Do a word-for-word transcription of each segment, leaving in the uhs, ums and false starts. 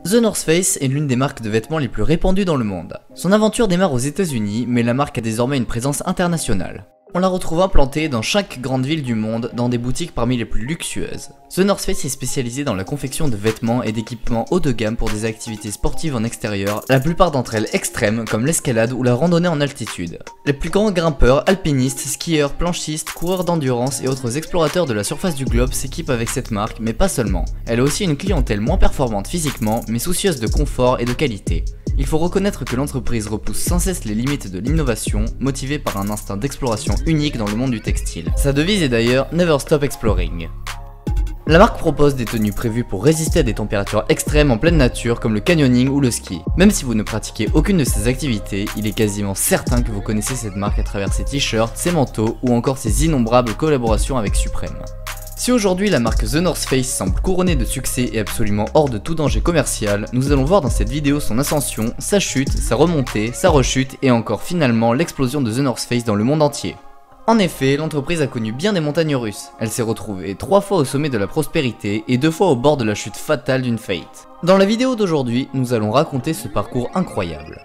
The North Face est l'une des marques de vêtements les plus répandues dans le monde. Son aventure démarre aux États-Unis, mais la marque a désormais une présence internationale. On la retrouve implantée dans chaque grande ville du monde, dans des boutiques parmi les plus luxueuses. The North Face est spécialisée dans la confection de vêtements et d'équipements haut de gamme pour des activités sportives en extérieur, la plupart d'entre elles extrêmes comme l'escalade ou la randonnée en altitude. Les plus grands grimpeurs, alpinistes, skieurs, planchistes, coureurs d'endurance et autres explorateurs de la surface du globe s'équipent avec cette marque, mais pas seulement. Elle a aussi une clientèle moins performante physiquement, mais soucieuse de confort et de qualité. Il faut reconnaître que l'entreprise repousse sans cesse les limites de l'innovation, motivée par un instinct d'exploration unique dans le monde du textile. Sa devise est d'ailleurs « Never Stop Exploring ». La marque propose des tenues prévues pour résister à des températures extrêmes en pleine nature comme le canyoning ou le ski. Même si vous ne pratiquez aucune de ces activités, il est quasiment certain que vous connaissez cette marque à travers ses t-shirts, ses manteaux ou encore ses innombrables collaborations avec Supreme. Si aujourd'hui la marque The North Face semble couronnée de succès et absolument hors de tout danger commercial, nous allons voir dans cette vidéo son ascension, sa chute, sa remontée, sa rechute et encore finalement l'explosion de The North Face dans le monde entier. En effet, l'entreprise a connu bien des montagnes russes. Elle s'est retrouvée trois fois au sommet de la prospérité et deux fois au bord de la chute fatale d'une faillite. Dans la vidéo d'aujourd'hui, nous allons raconter ce parcours incroyable.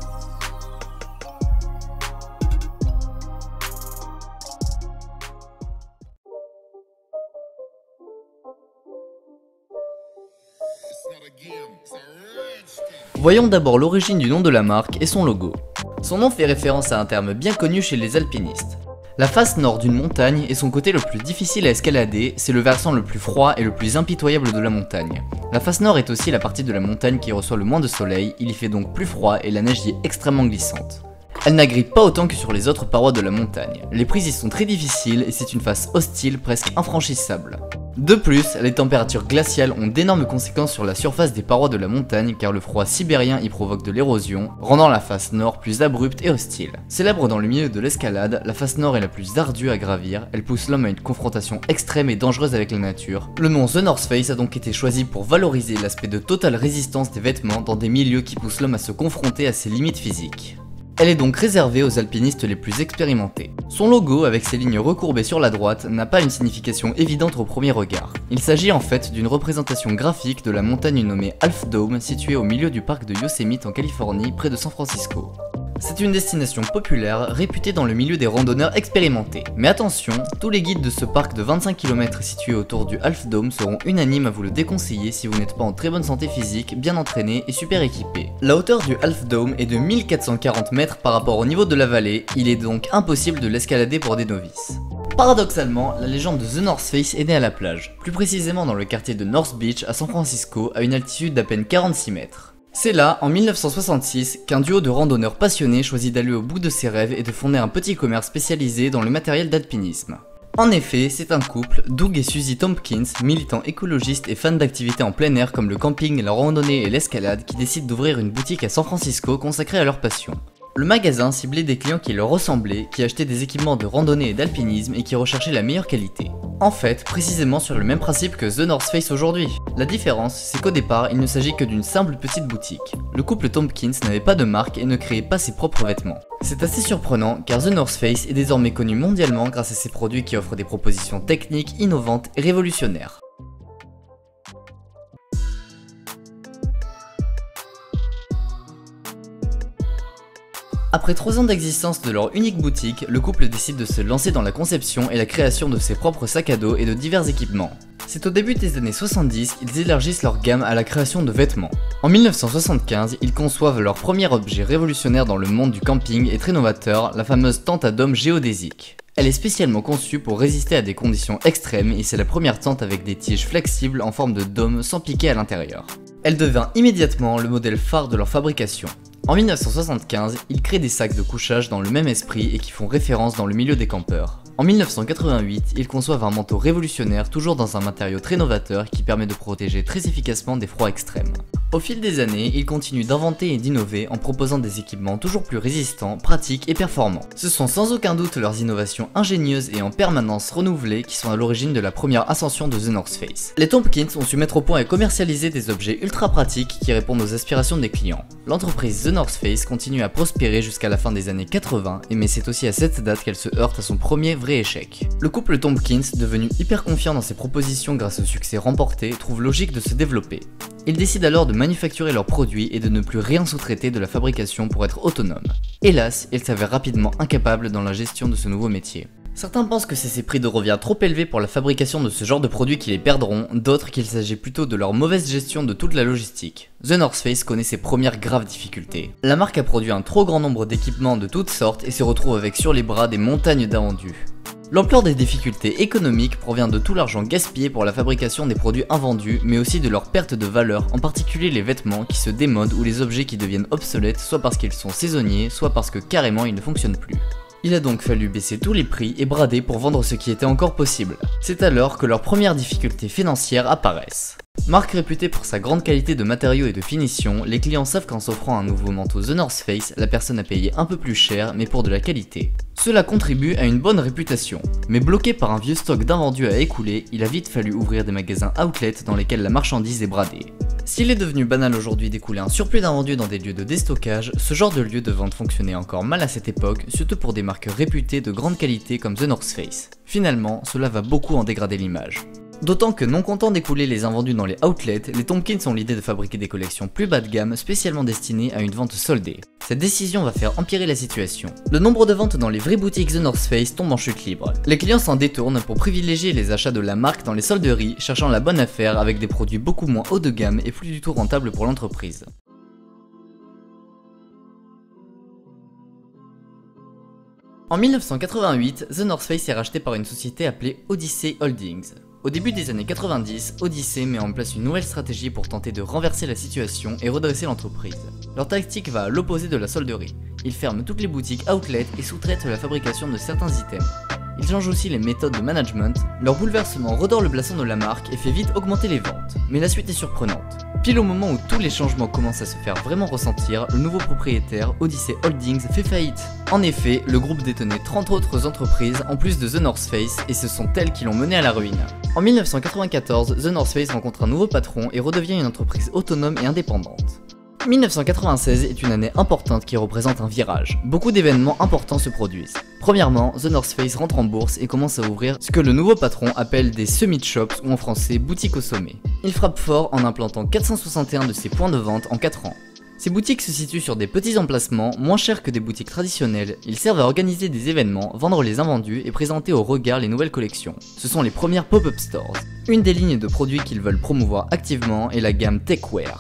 Voyons d'abord l'origine du nom de la marque et son logo. Son nom fait référence à un terme bien connu chez les alpinistes. La face nord d'une montagne est son côté le plus difficile à escalader, c'est le versant le plus froid et le plus impitoyable de la montagne. La face nord est aussi la partie de la montagne qui reçoit le moins de soleil, il y fait donc plus froid et la neige y est extrêmement glissante. Elle n'agrippe pas autant que sur les autres parois de la montagne. Les prises y sont très difficiles et c'est une face hostile presque infranchissable. De plus, les températures glaciales ont d'énormes conséquences sur la surface des parois de la montagne car le froid sibérien y provoque de l'érosion, rendant la face nord plus abrupte et hostile. Célèbre dans le milieu de l'escalade, la face nord est la plus ardue à gravir, elle pousse l'homme à une confrontation extrême et dangereuse avec la nature. Le nom The North Face a donc été choisi pour valoriser l'aspect de totale résistance des vêtements dans des milieux qui poussent l'homme à se confronter à ses limites physiques. Elle est donc réservée aux alpinistes les plus expérimentés. Son logo, avec ses lignes recourbées sur la droite, n'a pas une signification évidente au premier regard. Il s'agit en fait d'une représentation graphique de la montagne nommée Half Dome, située au milieu du parc de Yosemite en Californie, près de San Francisco. C'est une destination populaire, réputée dans le milieu des randonneurs expérimentés. Mais attention, tous les guides de ce parc de vingt-cinq kilomètres situé autour du Half Dome seront unanimes à vous le déconseiller si vous n'êtes pas en très bonne santé physique, bien entraîné et super équipé. La hauteur du Half Dome est de mille quatre cent quarante mètres par rapport au niveau de la vallée, il est donc impossible de l'escalader pour des novices. Paradoxalement, la légende de The North Face est née à la plage, plus précisément dans le quartier de North Beach à San Francisco, à une altitude d'à peine quarante-six mètres. C'est là, en mille neuf cent soixante-six, qu'un duo de randonneurs passionnés choisit d'aller au bout de ses rêves et de fonder un petit commerce spécialisé dans le matériel d'alpinisme. En effet, c'est un couple, Doug et Suzy Tompkins, militants écologistes et fans d'activités en plein air comme le camping, la randonnée et l'escalade, qui décident d'ouvrir une boutique à San Francisco consacrée à leur passion. Le magasin ciblait des clients qui leur ressemblaient, qui achetaient des équipements de randonnée et d'alpinisme et qui recherchaient la meilleure qualité. En fait, précisément sur le même principe que The North Face aujourd'hui. La différence, c'est qu'au départ, il ne s'agit que d'une simple petite boutique. Le couple Tompkins n'avait pas de marque et ne créait pas ses propres vêtements. C'est assez surprenant car The North Face est désormais connu mondialement grâce à ses produits qui offrent des propositions techniques, innovantes et révolutionnaires. Après trois ans d'existence de leur unique boutique, le couple décide de se lancer dans la conception et la création de ses propres sacs à dos et de divers équipements. C'est au début des années soixante-dix qu'ils élargissent leur gamme à la création de vêtements. En mille neuf cent soixante-quinze, ils conçoivent leur premier objet révolutionnaire dans le monde du camping et très novateur, la fameuse tente à dôme géodésique. Elle est spécialement conçue pour résister à des conditions extrêmes et c'est la première tente avec des tiges flexibles en forme de dôme sans piquer à l'intérieur. Elle devint immédiatement le modèle phare de leur fabrication. En mille neuf cent soixante-quinze, ils créent des sacs de couchage dans le même esprit et qui font référence dans le milieu des campeurs. En mille neuf cent quatre-vingt-huit, ils conçoivent un manteau révolutionnaire toujours dans un matériau très novateur qui permet de protéger très efficacement des froids extrêmes. Au fil des années, ils continuent d'inventer et d'innover en proposant des équipements toujours plus résistants, pratiques et performants. Ce sont sans aucun doute leurs innovations ingénieuses et en permanence renouvelées qui sont à l'origine de la première ascension de The North Face. Les Tompkins ont su mettre au point et commercialiser des objets ultra pratiques qui répondent aux aspirations des clients. L'entreprise The North Face continue à prospérer jusqu'à la fin des années quatre-vingts, mais c'est aussi à cette date qu'elle se heurte à son premier vrai échec. Le couple Tompkins, devenu hyper confiant dans ses propositions grâce au succès remporté, trouve logique de se développer. Ils décident alors de manufacturer leurs produits et de ne plus rien sous-traiter de la fabrication pour être autonomes. Hélas, ils s'avèrent rapidement incapables dans la gestion de ce nouveau métier. Certains pensent que c'est ces prix de revient trop élevés pour la fabrication de ce genre de produits qui les perdront, d'autres qu'il s'agit plutôt de leur mauvaise gestion de toute la logistique. The North Face connaît ses premières graves difficultés. La marque a produit un trop grand nombre d'équipements de toutes sortes et se retrouve avec sur les bras des montagnes d'invendus. L'ampleur des difficultés économiques provient de tout l'argent gaspillé pour la fabrication des produits invendus, mais aussi de leur perte de valeur, en particulier les vêtements qui se démodent ou les objets qui deviennent obsolètes, soit parce qu'ils sont saisonniers, soit parce que carrément ils ne fonctionnent plus. Il a donc fallu baisser tous les prix et brader pour vendre ce qui était encore possible. C'est alors que leurs premières difficultés financières apparaissent. Marque réputée pour sa grande qualité de matériaux et de finition, les clients savent qu'en s'offrant un nouveau manteau The North Face, la personne a payé un peu plus cher mais pour de la qualité. Cela contribue à une bonne réputation, mais bloqué par un vieux stock d'invendus à écouler, il a vite fallu ouvrir des magasins outlet dans lesquels la marchandise est bradée. S'il est devenu banal aujourd'hui d'écouler un surplus d'invendus dans des lieux de déstockage, ce genre de lieu de vente fonctionnait encore mal à cette époque, surtout pour des marques réputées de grande qualité comme The North Face. Finalement, cela va beaucoup en dégrader l'image. D'autant que non contents d'écouler les invendus dans les outlets, les Tompkins ont l'idée de fabriquer des collections plus bas de gamme spécialement destinées à une vente soldée. Cette décision va faire empirer la situation. Le nombre de ventes dans les vraies boutiques The North Face tombe en chute libre. Les clients s'en détournent pour privilégier les achats de la marque dans les solderies, cherchant la bonne affaire avec des produits beaucoup moins haut de gamme et plus du tout rentables pour l'entreprise. En mille neuf cent quatre-vingt-huit, The North Face est racheté par une société appelée Odyssey Holdings. Au début des années quatre-vingt-dix, Odyssey met en place une nouvelle stratégie pour tenter de renverser la situation et redresser l'entreprise. Leur tactique va à l'opposé de la solderie. Ils ferment toutes les boutiques outlet et sous-traitent la fabrication de certains items. Ils changent aussi les méthodes de management, leur bouleversement redore le blason de la marque et fait vite augmenter les ventes. Mais la suite est surprenante. Pile au moment où tous les changements commencent à se faire vraiment ressentir, le nouveau propriétaire, Odyssey Holdings, fait faillite. En effet, le groupe détenait trente autres entreprises en plus de The North Face et ce sont elles qui l'ont mené à la ruine. En mille neuf cent quatre-vingt-quatorze, The North Face rencontre un nouveau patron et redevient une entreprise autonome et indépendante. mille neuf cent quatre-vingt-seize est une année importante qui représente un virage. Beaucoup d'événements importants se produisent. Premièrement, The North Face rentre en bourse et commence à ouvrir ce que le nouveau patron appelle des summit shops ou en français boutiques au sommet. Il frappe fort en implantant quatre cent soixante et un de ses points de vente en quatre ans. Ces boutiques se situent sur des petits emplacements, moins chers que des boutiques traditionnelles. Ils servent à organiser des événements, vendre les invendus et présenter au regard les nouvelles collections. Ce sont les premières pop-up stores. Une des lignes de produits qu'ils veulent promouvoir activement est la gamme Techwear.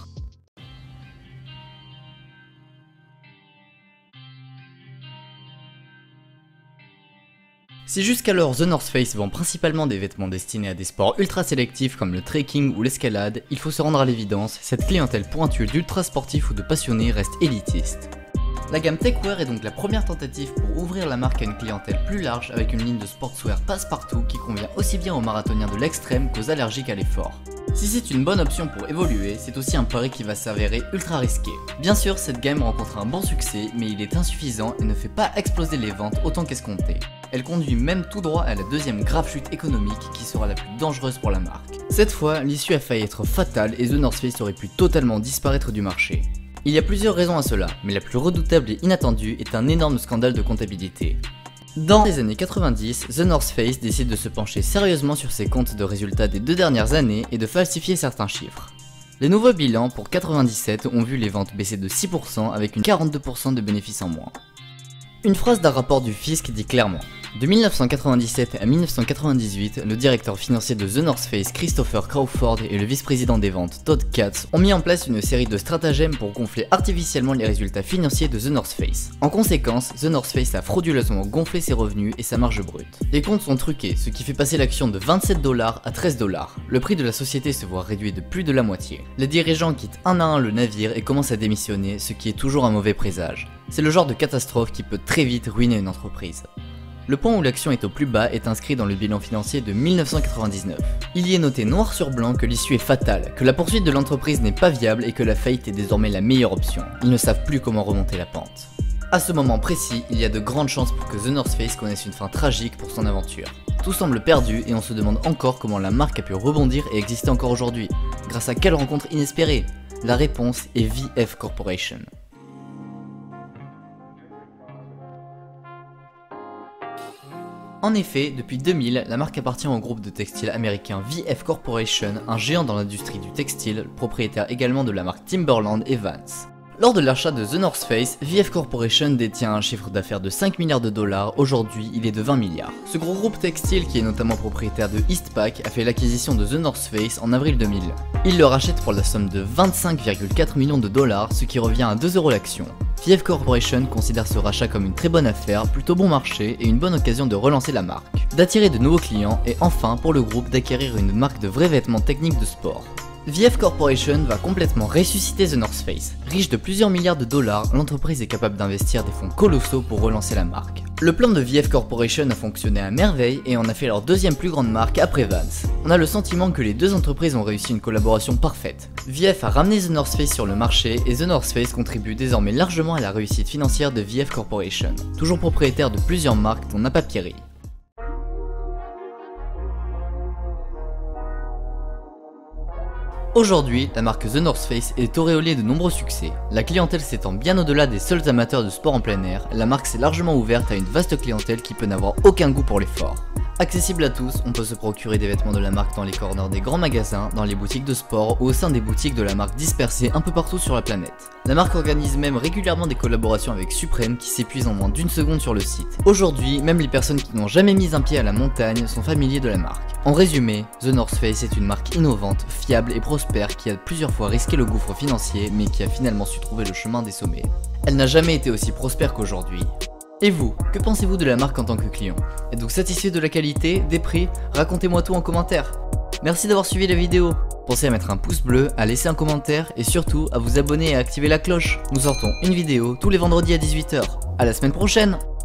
Si jusqu'alors The North Face vend principalement des vêtements destinés à des sports ultra sélectifs comme le trekking ou l'escalade, il faut se rendre à l'évidence, cette clientèle pointue d'ultra sportifs ou de passionnés reste élitiste. La gamme Techwear est donc la première tentative pour ouvrir la marque à une clientèle plus large avec une ligne de sportswear passe-partout qui convient aussi bien aux marathoniens de l'extrême qu'aux allergiques à l'effort. Si c'est une bonne option pour évoluer, c'est aussi un pari qui va s'avérer ultra risqué. Bien sûr, cette gamme rencontre un bon succès, mais il est insuffisant et ne fait pas exploser les ventes autant qu'escompté. Elle conduit même tout droit à la deuxième grave chute économique qui sera la plus dangereuse pour la marque. Cette fois, l'issue a failli être fatale et The North Face aurait pu totalement disparaître du marché. Il y a plusieurs raisons à cela, mais la plus redoutable et inattendue est un énorme scandale de comptabilité. Dans les années quatre-vingt-dix, The North Face décide de se pencher sérieusement sur ses comptes de résultats des deux dernières années et de falsifier certains chiffres. Les nouveaux bilans pour quatre-vingt-dix-sept ont vu les ventes baisser de six pour cent avec une quarante-deux pour cent de bénéfices en moins. Une phrase d'un rapport du fisc dit clairement: de mille neuf cent quatre-vingt-dix-sept à mille neuf cent quatre-vingt-dix-huit, le directeur financier de The North Face, Christopher Crawford, et le vice-président des ventes, Todd Katz, ont mis en place une série de stratagèmes pour gonfler artificiellement les résultats financiers de The North Face. En conséquence, The North Face a frauduleusement gonflé ses revenus et sa marge brute. Les comptes sont truqués, ce qui fait passer l'action de vingt-sept dollars à treize dollars. Le prix de la société se voit réduit de plus de la moitié. Les dirigeants quittent un à un le navire et commencent à démissionner, ce qui est toujours un mauvais présage. C'est le genre de catastrophe qui peut très vite ruiner une entreprise. Le point où l'action est au plus bas est inscrit dans le bilan financier de mille neuf cent quatre-vingt-dix-neuf. Il y est noté noir sur blanc que l'issue est fatale, que la poursuite de l'entreprise n'est pas viable et que la faillite est désormais la meilleure option. Ils ne savent plus comment remonter la pente. À ce moment précis, il y a de grandes chances pour que The North Face connaisse une fin tragique pour son aventure. Tout semble perdu et on se demande encore comment la marque a pu rebondir et exister encore aujourd'hui. Grâce à quelle rencontre inespérée? La réponse est V F Corporation. En effet, depuis deux mille, la marque appartient au groupe de textile américain V F Corporation, un géant dans l'industrie du textile, propriétaire également de la marque Timberland et Vans. Lors de l'achat de The North Face, V F Corporation détient un chiffre d'affaires de cinq milliards de dollars, aujourd'hui il est de vingt milliards. Ce gros groupe textile, qui est notamment propriétaire de Eastpak, a fait l'acquisition de The North Face en avril deux mille. Il le rachète pour la somme de vingt-cinq virgule quatre millions de dollars, ce qui revient à deux euros l'action. V F Corporation considère ce rachat comme une très bonne affaire, plutôt bon marché et une bonne occasion de relancer la marque, d'attirer de nouveaux clients et enfin pour le groupe d'acquérir une marque de vrais vêtements techniques de sport. V F Corporation va complètement ressusciter The North Face. Riche de plusieurs milliards de dollars, l'entreprise est capable d'investir des fonds colossaux pour relancer la marque. Le plan de V F Corporation a fonctionné à merveille et en a fait leur deuxième plus grande marque après Vans. On a le sentiment que les deux entreprises ont réussi une collaboration parfaite. V F a ramené The North Face sur le marché et The North Face contribue désormais largement à la réussite financière de V F Corporation, toujours propriétaire de plusieurs marques dont Napa Pierry. Aujourd'hui, la marque The North Face est auréolée de nombreux succès. La clientèle s'étend bien au-delà des seuls amateurs de sport en plein air, la marque s'est largement ouverte à une vaste clientèle qui peut n'avoir aucun goût pour l'effort. Accessible à tous, on peut se procurer des vêtements de la marque dans les corners des grands magasins, dans les boutiques de sport ou au sein des boutiques de la marque dispersées un peu partout sur la planète. La marque organise même régulièrement des collaborations avec Supreme qui s'épuisent en moins d'une seconde sur le site. Aujourd'hui, même les personnes qui n'ont jamais mis un pied à la montagne sont familiers de la marque. En résumé, The North Face est une marque innovante, fiable et prospère qui a plusieurs fois risqué le gouffre financier mais qui a finalement su trouver le chemin des sommets. Elle n'a jamais été aussi prospère qu'aujourd'hui. Et vous, que pensez-vous de la marque en tant que client? Êtes-vous satisfait de la qualité, des prix? Racontez-moi tout en commentaire. Merci d'avoir suivi la vidéo. Pensez à mettre un pouce bleu, à laisser un commentaire et surtout à vous abonner et à activer la cloche. Nous sortons une vidéo tous les vendredis à dix-huit heures. À la semaine prochaine!